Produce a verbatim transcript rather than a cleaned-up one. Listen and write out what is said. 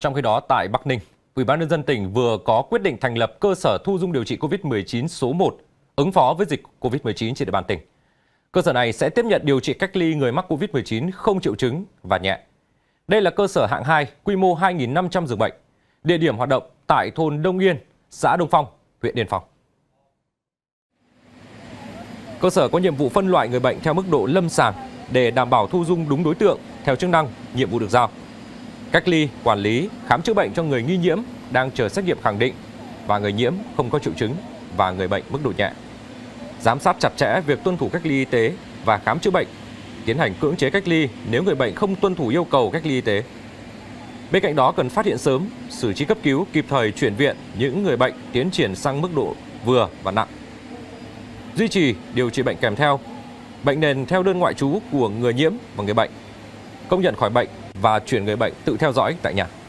Trong khi đó, tại Bắc Ninh, Ủy ban nhân dân tỉnh vừa có quyết định thành lập cơ sở thu dung điều trị Covid mười chín số một ứng phó với dịch Covid mười chín trên địa bàn tỉnh. Cơ sở này sẽ tiếp nhận điều trị cách ly người mắc Covid mười chín không triệu chứng và nhẹ. Đây là cơ sở hạng hai, quy mô hai nghìn năm trăm giường bệnh. Địa điểm hoạt động tại thôn Đông Yên, xã Đông Phong, huyện Yên Phong. Cơ sở có nhiệm vụ phân loại người bệnh theo mức độ lâm sàng để đảm bảo thu dung đúng đối tượng theo chức năng, nhiệm vụ được giao. Cách ly, quản lý, khám chữa bệnh cho người nghi nhiễm đang chờ xét nghiệm khẳng định và người nhiễm không có triệu chứng và người bệnh mức độ nhẹ. Giám sát chặt chẽ việc tuân thủ cách ly y tế và khám chữa bệnh, tiến hành cưỡng chế cách ly nếu người bệnh không tuân thủ yêu cầu cách ly y tế. Bên cạnh đó cần phát hiện sớm, xử trí cấp cứu, kịp thời chuyển viện những người bệnh tiến triển sang mức độ vừa và nặng. Duy trì điều trị bệnh kèm theo, bệnh nền theo đơn ngoại trú của người nhiễm và người bệnh, công nhận khỏi bệnh và chuyển người bệnh tự theo dõi tại nhà.